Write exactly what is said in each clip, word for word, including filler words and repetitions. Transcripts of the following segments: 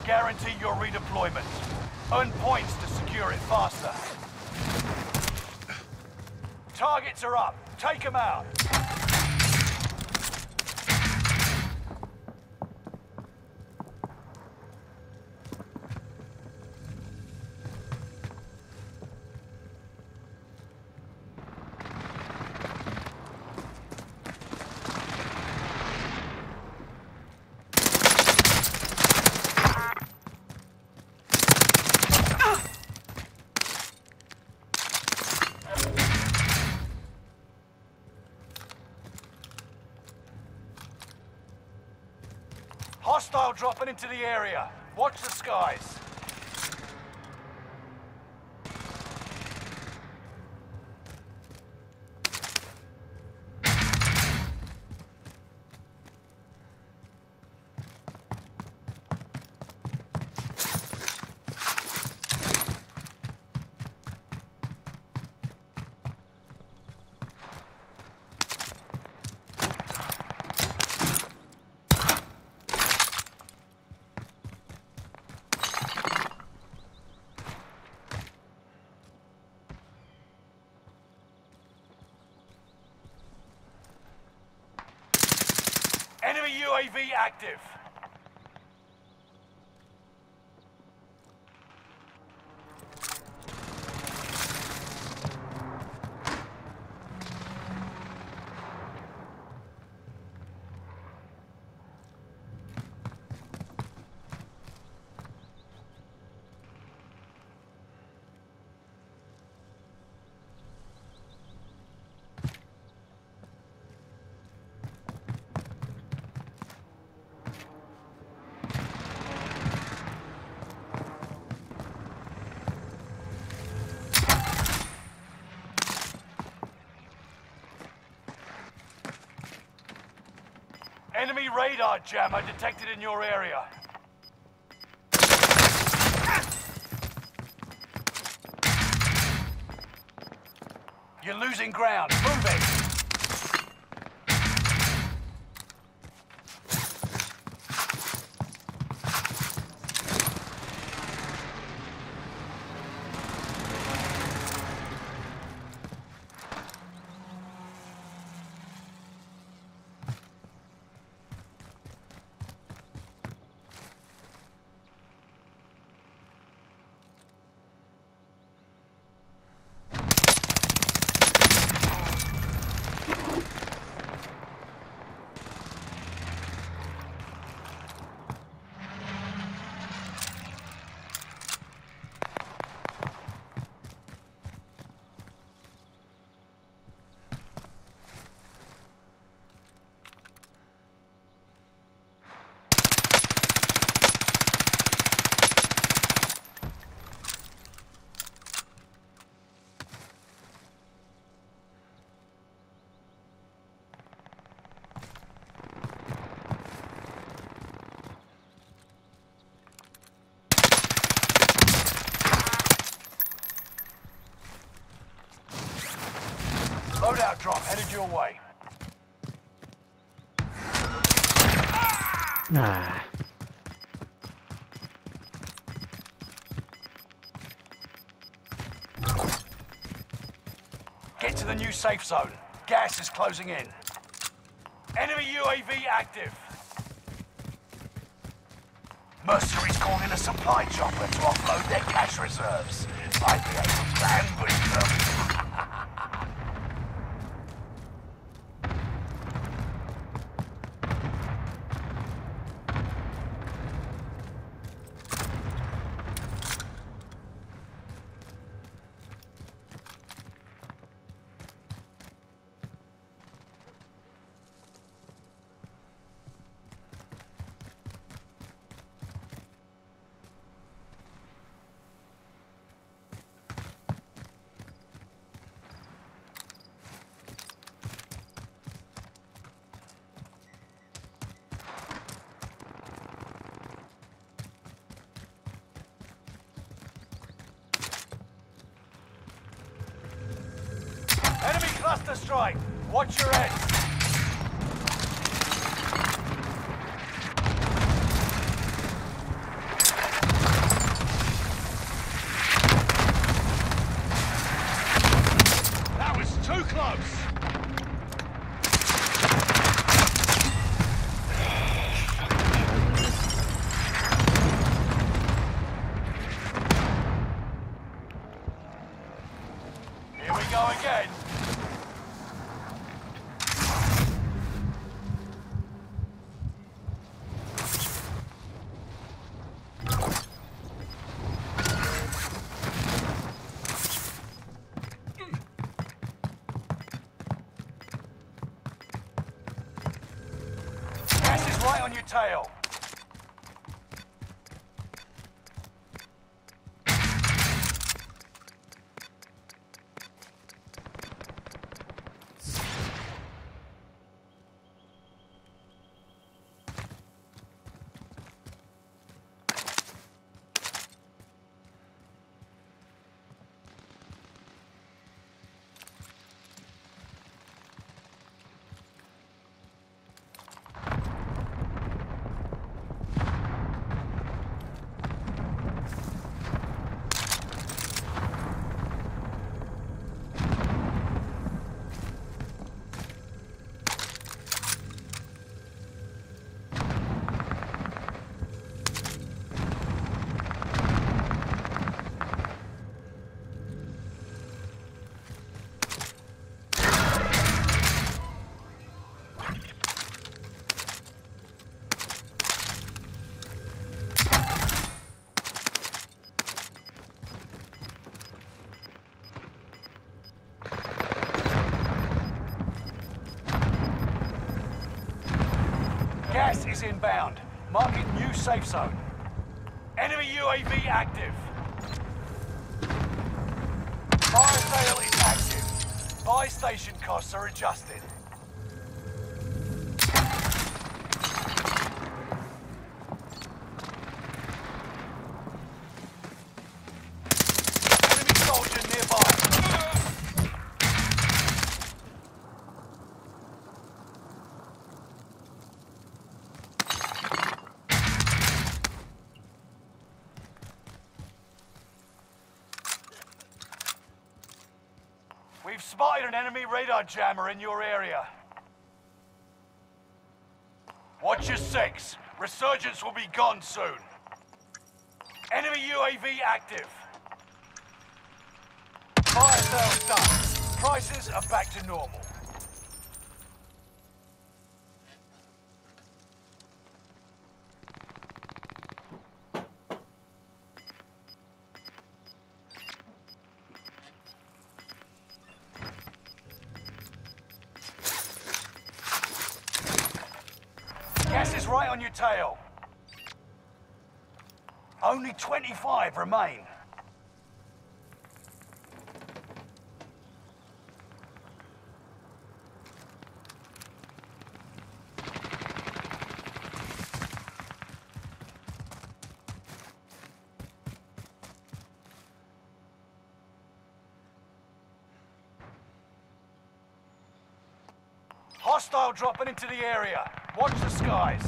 guarantee your redeployment. Earn points to secure it faster. Targets are up. Take them out. Hostile dropping into the area. Watch the skies. Enemy U A V active. Enemy radar jammer detected in your area. You're losing ground. Move it. Loadout drop headed your way. Ah. Get to the new safe zone. Gas is closing in. Enemy U A V active. Mercenaries called in a supply chopper to offload their cash reserves. Might be able to ambush them. Enemy cluster strike. Watch your head. on your tail. Gas is inbound. Marking new safe zone. Enemy U A V active. Fire sale is active. Buy station costs are adjusted. Enemy soldier nearby. We've spotted an enemy radar jammer in your area. Watch your six. Resurgence will be gone soon. Enemy U A V active. Fire sales done. Prices are back to normal. Gas is right on your tail. Only twenty-five remain. Hostile dropping into the area. Watch the skies.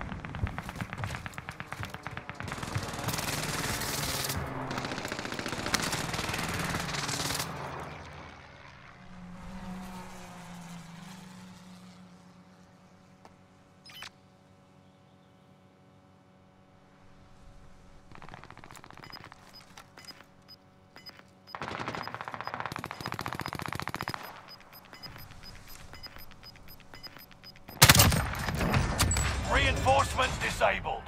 Reinforcement disabled.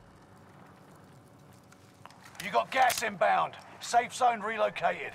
You got gas inbound. Safe zone relocated.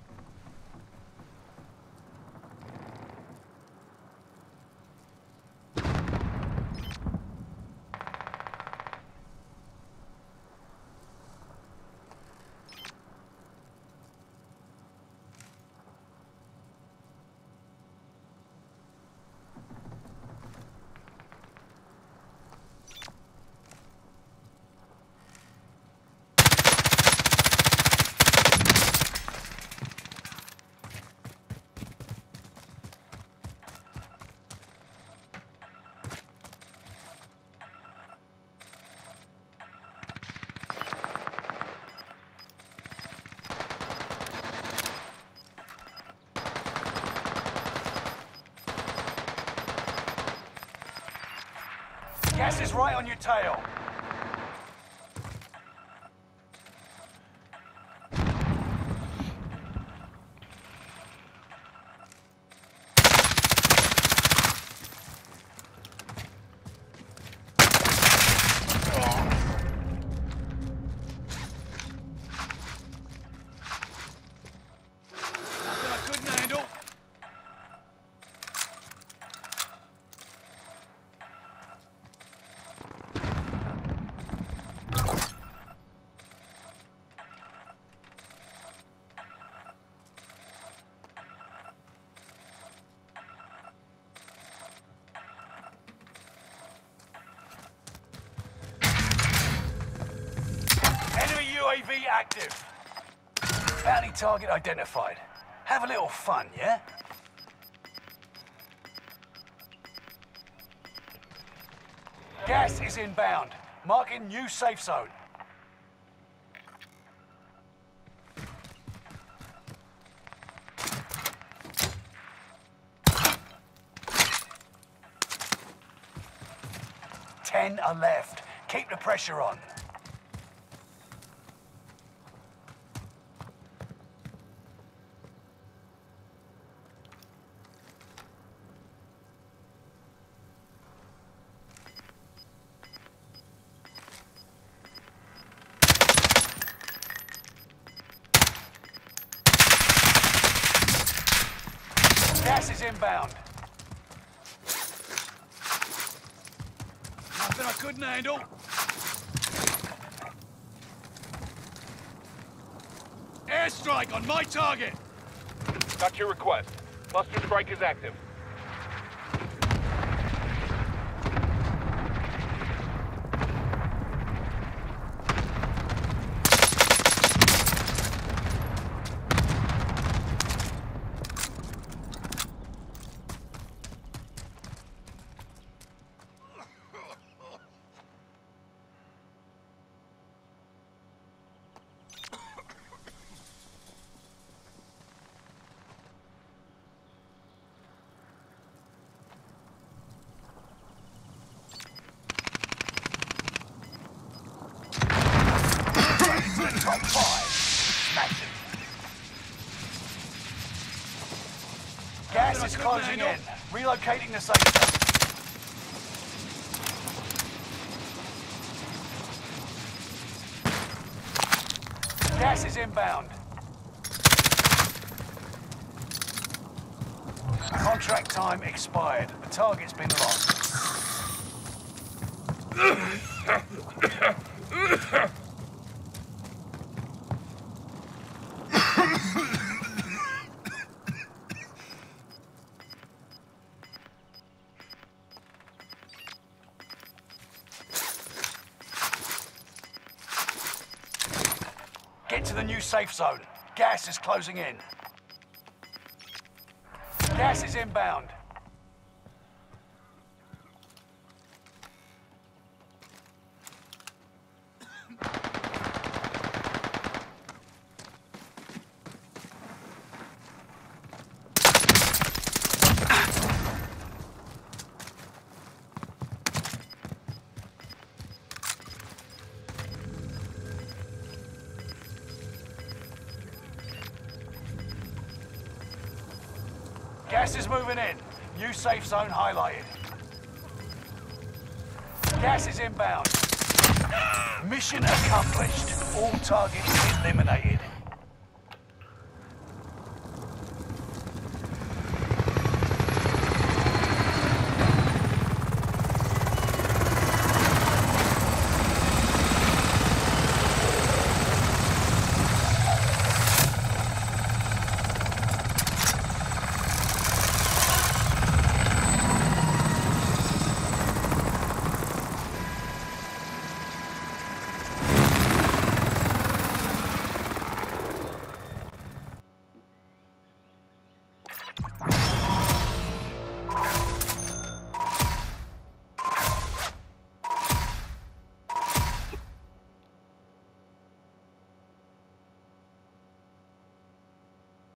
Gas is right on your tail. Nothing I couldn't handle. A V active. Bounty target identified. Have a little fun, yeah? Gas is inbound. Marking new safe zone. Ten are left. Keep the pressure on. Gas is inbound. Nothing I couldn't handle. Airstrike on my target. Got your request. Cluster strike is active. Top five. Smash it. Gas is closing in. Relocating the safe zone. Gas is inbound. Contract time expired. The target's been lost. Get to the new safe zone. Gas is closing in. Gas is inbound. Gas is moving in. New safe zone highlighted. Gas is inbound. Mission accomplished. All targets eliminated.